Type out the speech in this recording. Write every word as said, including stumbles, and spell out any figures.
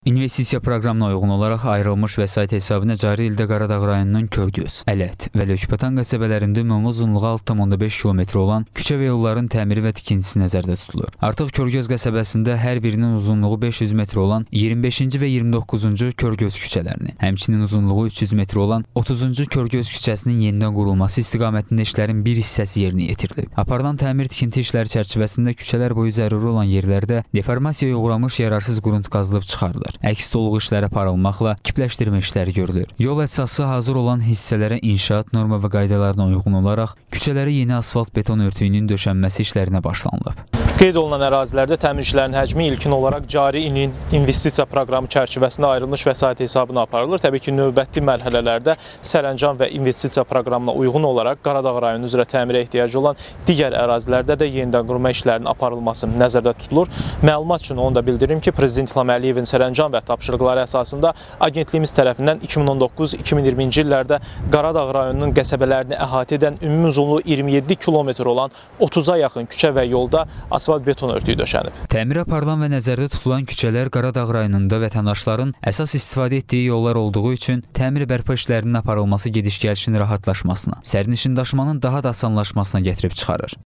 İnvestisiya proqramına uyğun olaraq ayrılmış vəsait hesabına cari ildə Qaradağ rayonunun Körgöz, Ələt və Lökbatan qəsəbələrində ümumi uzunluğu altı tam onda beş kilometr olan küçə və yolların təmiri və tikintisi nəzərdə tutulur. Artıq Körgöz qəsəbəsində hər birinin uzunluğu beş yüz metr olan iyirmi beşinci və iyirmi doqquzuncu Körgöz küçələrini, həmçinin uzunluğu üç yüz metr olan otuzuncu Körgöz küçəsinin yenidən qurulması istiqamətində işlərin bir hissəsi yerinə yetirilib. Aparılan təmir tikinti işləri çərçivəsində küçələr boyu zəruri olan yerlərdə deformasiyaya uğramış yararsız qrunt qazılıb çıxarılır. Əks doluğu işləri aparılmaqla kipləşdirmə işləri görülür. Yol əsası hazır olan hissələrə inşaat norma və qaydalarına uyğun olaraq küçələrə yeni asfalt beton örtüyünün döşənməsi işlərinə başlanılıb. Qeyd olunan ərazilərdə təmir işlərinin həcmi ilkin olaraq cari ilin investisiya proqramı çərçivəsində ayrılmış vəsait hesabına aparılır. Təbii ki, növbəti mərhələlərdə sərəncam və investisiya proqramına uyğun olaraq Qaradağ rayonu üzrə təmirə ehtiyacı olan digər ərazilərdə də yenidən qurma işlərinin aparılması nəzərdə tutulur. Məlumat üçün onu da bildirim ki, Prezident İlham Əliyevin sərəncam və tapşırıqları əsasında agentliyimiz tərəfindən iki min on doqquz iki min iyirminci illərdə Qaradağ rayonunun qəsəbələrini əhatə edən ümumi uzunluğu iyirmi yeddi kilometr olan otuza yaxın küçə və yolda asfalt beton örtüyü döşənib. Təmir aparılan və nəzərdə tutulan küçələr Qaradağ rayonunda vətəndaşların əsas istifadə etdiyi yollar olduğu üçün təmir bərpa işlərinin aparılması gediş-gəlişin rahatlaşmasına, sərnişin daşımanın daha da asanlaşmasına gətirib çıxarır.